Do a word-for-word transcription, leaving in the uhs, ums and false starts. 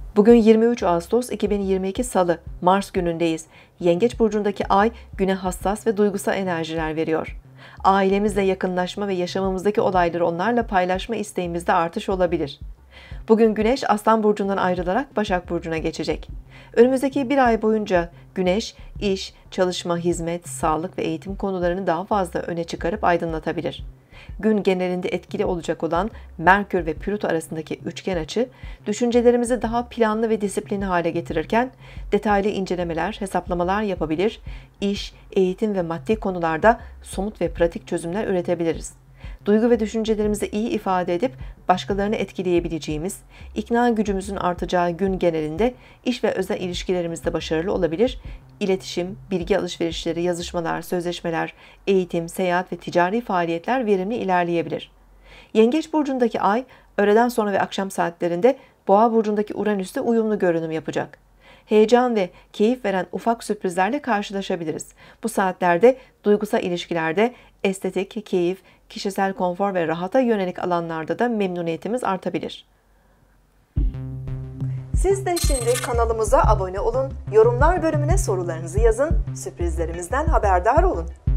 Bugün yirmi üç Ağustos iki bin yirmi iki Salı, Mars günündeyiz. Yengeç burcundaki ay güne hassas ve duygusal enerjiler veriyor. Ailemizle yakınlaşma ve yaşamımızdaki olayları onlarla paylaşma isteğimizde artış olabilir. Bugün Güneş Aslan burcundan ayrılarak Başak burcuna geçecek. Önümüzdeki bir ay boyunca Güneş, iş, çalışma, hizmet, sağlık ve eğitim konularını daha fazla öne çıkarıp aydınlatabilir. Gün genelinde etkili olacak olan Merkür ve Plüto arasındaki üçgen açı, düşüncelerimizi daha planlı ve disiplinli hale getirirken, detaylı incelemeler, hesaplamalar yapabilir, iş, eğitim ve maddi konularda somut ve pratik çözümler üretebiliriz. Duygu ve düşüncelerimizi iyi ifade edip başkalarını etkileyebileceğimiz, ikna gücümüzün artacağı gün genelinde iş ve özel ilişkilerimizde başarılı olabilir, iletişim, bilgi alışverişleri, yazışmalar, sözleşmeler, eğitim, seyahat ve ticari faaliyetler verimli ilerleyebilir. Yengeç burcundaki ay, öğleden sonra ve akşam saatlerinde Boğa burcundaki Uranüs'te uyumlu görünüm yapacak. Heyecan ve keyif veren ufak sürprizlerle karşılaşabiliriz. Bu saatlerde duygusal ilişkilerde estetik, keyif, kişisel konfor ve rahata yönelik alanlarda da memnuniyetimiz artabilir. Siz de şimdi kanalımıza abone olun, yorumlar bölümüne sorularınızı yazın, sürprizlerimizden haberdar olun.